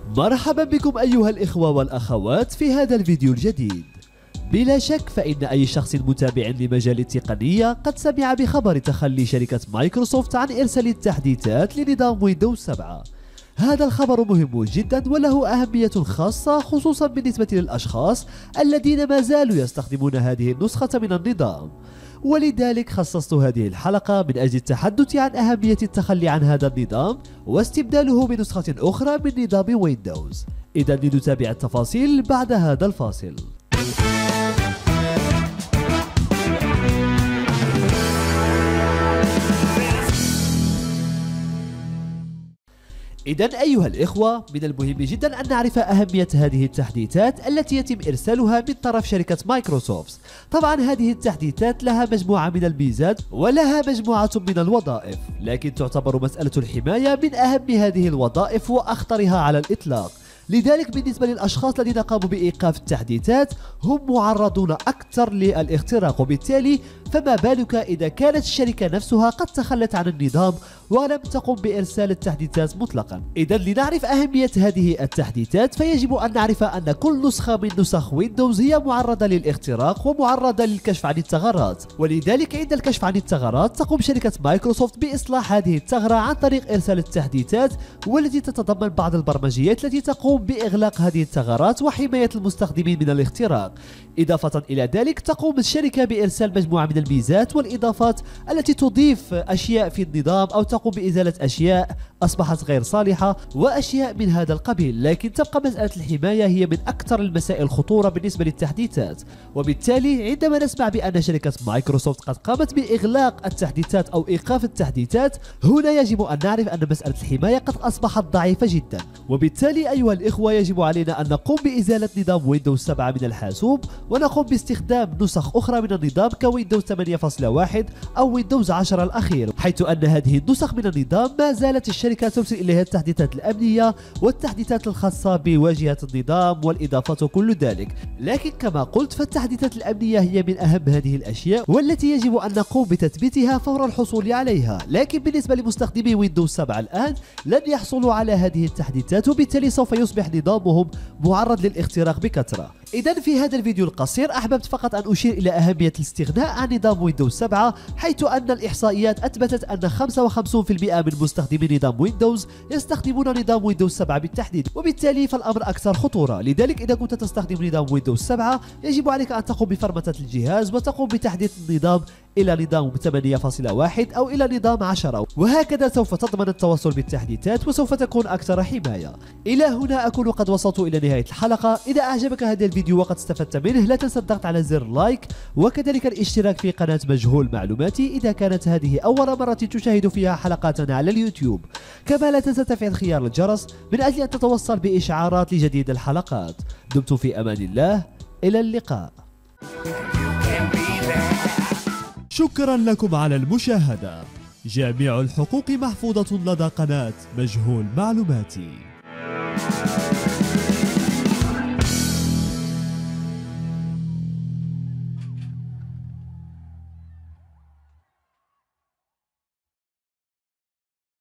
مرحبا بكم أيها الإخوة والأخوات في هذا الفيديو الجديد. بلا شك فإن أي شخص متابع لمجال التقنية قد سمع بخبر تخلي شركة مايكروسوفت عن إرسال التحديثات لنظام ويندوز 7. هذا الخبر مهم جدا وله أهمية خاصة خصوصا بالنسبة للأشخاص الذين ما زالوا يستخدمون هذه النسخة من النظام، ولذلك خصصت هذه الحلقة من أجل التحدث عن أهمية التخلي عن هذا النظام واستبداله بنسخة أخرى من نظام ويندوز. إذا لنتابع التفاصيل بعد هذا الفاصل. إذن أيها الإخوة، من المهم جدا أن نعرف أهمية هذه التحديثات التي يتم إرسالها من طرف شركة مايكروسوفت. طبعا هذه التحديثات لها مجموعة من الميزات ولها مجموعة من الوظائف، لكن تعتبر مسألة الحماية من أهم هذه الوظائف وأخطرها على الإطلاق. لذلك بالنسبة للأشخاص الذين قاموا بإيقاف التحديثات هم معرضون أكثر للاختراق، وبالتالي فما بالك إذا كانت الشركة نفسها قد تخلت عن النظام ولم تقم بإرسال التحديثات مطلقا. إذا لنعرف أهمية هذه التحديثات فيجب أن نعرف أن كل نسخة من نسخ ويندوز هي معرضة للاختراق ومعرضة للكشف عن الثغرات، ولذلك عند الكشف عن الثغرات تقوم شركة مايكروسوفت بإصلاح هذه الثغرة عن طريق إرسال التحديثات، والتي تتضمن بعض البرمجيات التي تقوم بإغلاق هذه الثغرات وحماية المستخدمين من الاختراق. إضافة إلى ذلك تقوم الشركة بإرسال مجموعة من الميزات والإضافات التي تضيف أشياء في النظام أو تقوم بإزالة أشياء أصبحت غير صالحة وأشياء من هذا القبيل، لكن تبقى مسألة الحماية هي من أكثر المسائل خطورة بالنسبة للتحديثات. وبالتالي عندما نسمع بأن شركة مايكروسوفت قد قامت بإغلاق التحديثات أو إيقاف التحديثات، هنا يجب أن نعرف أن مسألة الحماية قد أصبحت ضعيفة جدا. وبالتالي أيها الإخوة يجب علينا أن نقوم بإزالة نظام ويندوز 7 من الحاسوب ونقوم باستخدام نسخ أخرى من النظام كويندوز 8.1 أو ويندوز 10 الأخير، حيث أن هذه النسخ من النظام ما زالت الشركة ترسل إليها التحديثات الأمنية والتحديثات الخاصة بواجهة النظام والإضافات وكل ذلك. لكن كما قلت فالتحديثات الأمنية هي من أهم هذه الأشياء والتي يجب أن نقوم بتثبيتها فور الحصول عليها، لكن بالنسبة لمستخدمي ويندوز 7 الآن لن يحصلوا على هذه التحديثات، وبالتالي سوف يصبح نظامهم معرض للاختراق بكثرة. إذا في هذا الفيديو القصير أحببت فقط أن أشير إلى أهمية الاستغناء عن نظام ويندوز 7، حيث أن الإحصائيات أثبتت أن 55% من مستخدمي نظام ويندوز يستخدمون نظام ويندوز 7 بالتحديد، وبالتالي فالأمر أكثر خطورة. لذلك إذا كنت تستخدم نظام ويندوز 7 يجب عليك أن تقوم بفرمتة الجهاز وتقوم بتحديث النظام إلى نظام 8.1 أو إلى نظام 10، وهكذا سوف تضمن التوصل بالتحديثات وسوف تكون أكثر حماية. إلى هنا أكون قد وصلت إلى نهاية الحلقة. إذا أعجبك هذا الفيديو وقد استفدت منه لا تنسى الضغط على زر لايك وكذلك الاشتراك في قناة مجهول معلوماتي إذا كانت هذه أول مرة تشاهد فيها حلقاتنا على اليوتيوب. كما لا تنسى تفعيل خيار الجرس من أجل أن تتوصل بإشعارات لجديد الحلقات. دمتم في أمان الله، إلى اللقاء. شكرا لكم على المشاهدة. جميع الحقوق محفوظة لدى قناة مجهول معلوماتي.